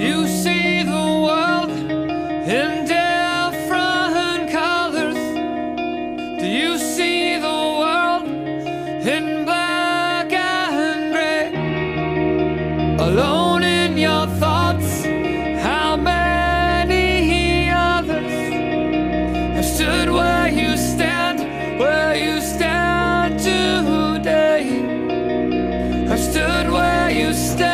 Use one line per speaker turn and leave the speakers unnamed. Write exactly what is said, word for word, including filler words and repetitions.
you see the world in different colors? Do you see the world in black and gray? Alone in your thoughts, how many others have stood where you stand, where you stand today? Have stood where you stand.